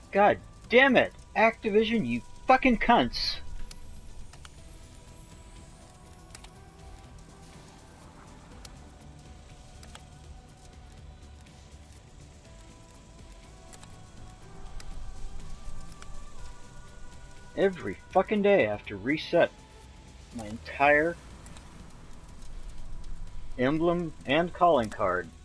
God damn it! Activision, you fucking cunts! Every fucking day I have to reset my entire emblem and calling card.